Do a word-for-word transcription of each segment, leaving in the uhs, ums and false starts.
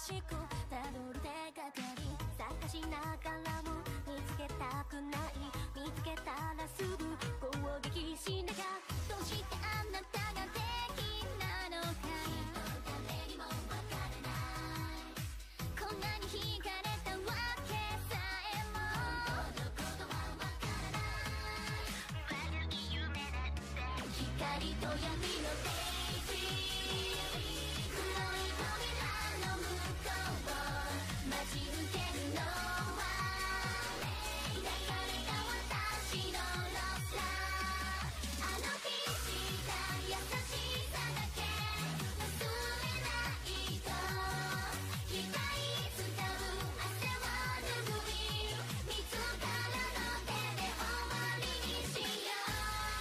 しくたどる手がかり探しながらも見つけたくない見つけたらすぐ攻撃しながらどうしてあなたが敵なのか誰にもわからないこんなに惹かれたわけさえも本当のことはわからない悪い夢だって光と闇のデイジー黒い扉の向こう待ち受けるのは抱かれた私のロスラーあの日した優しさだけ忘れないと額伝う汗は拭い自らの手で終わりにしよう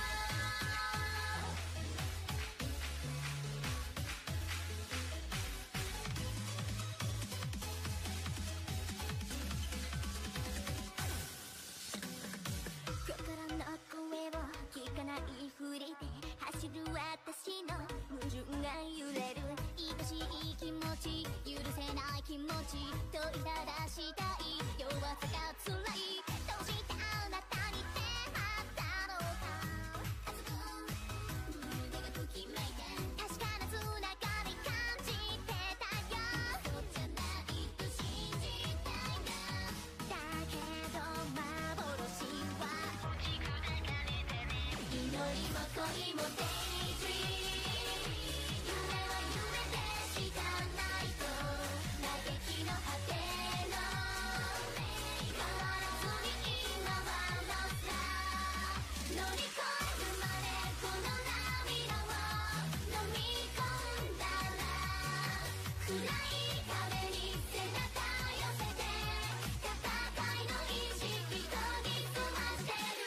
心の声を聞かないふりで走る私の矛盾が揺れる愛しい気持ち許せない気持ち問いただしたい弱さが辛いどうしてあなたに出会ったのか熱く胸がときめいて確かなつながり感じてたよそうじゃないと信じたいんだだけど幻は大きく流れてね祈りも恋もデイジー夢は夢でしかないと嘆きの果ての変わらずに今はロスラー乗り越えるまでこの涙を飲み込んだら暗い壁に背中寄せて戦いの意識研ぎ澄ましてる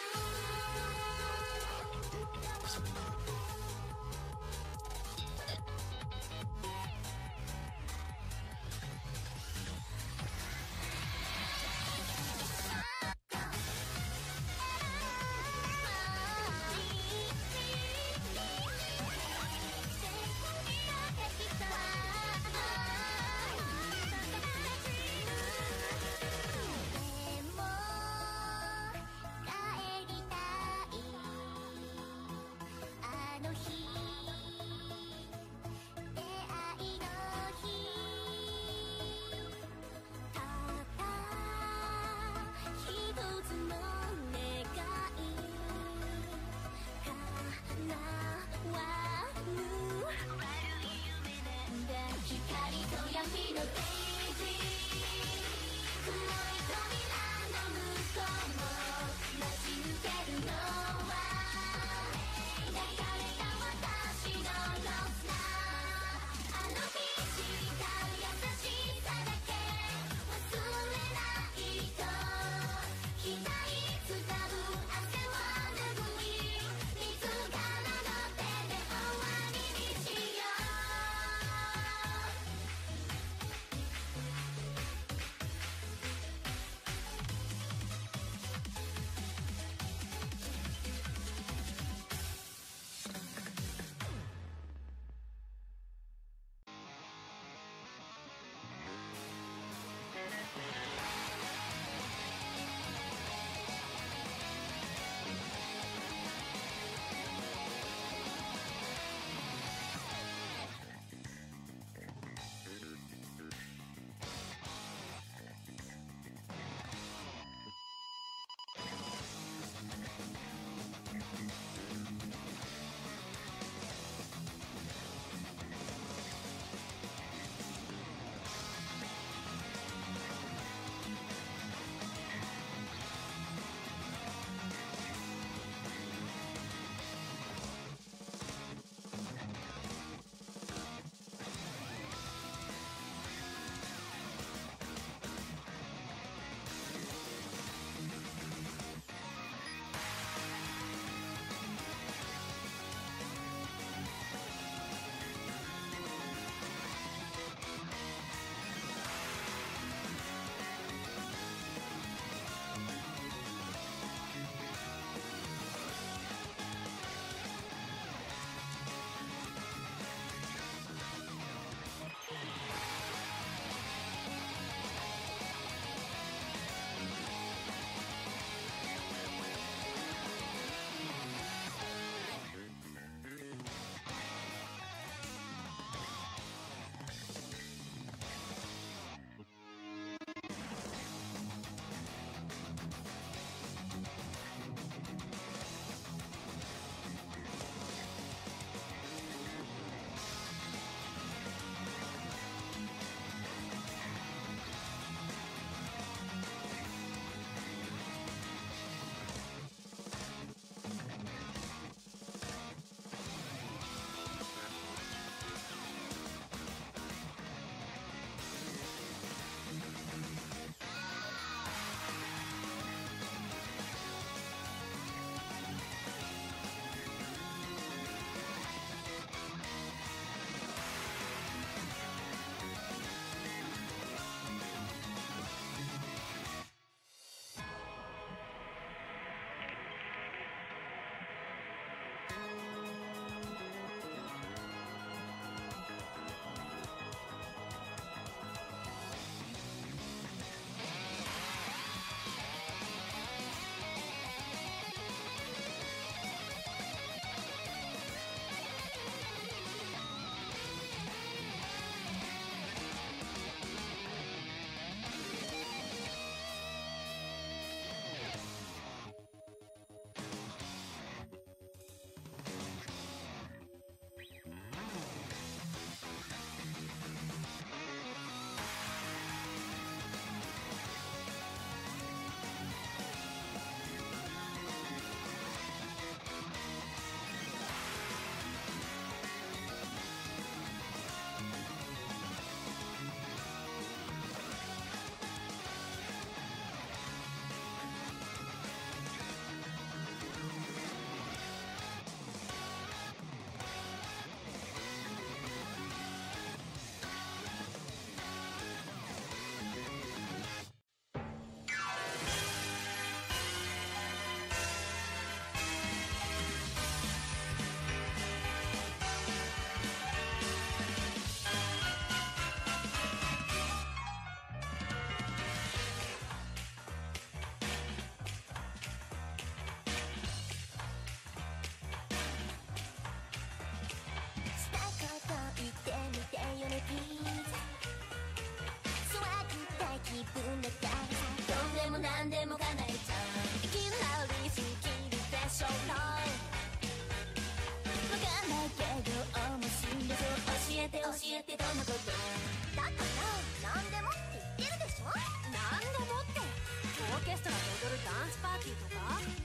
チパーティーとか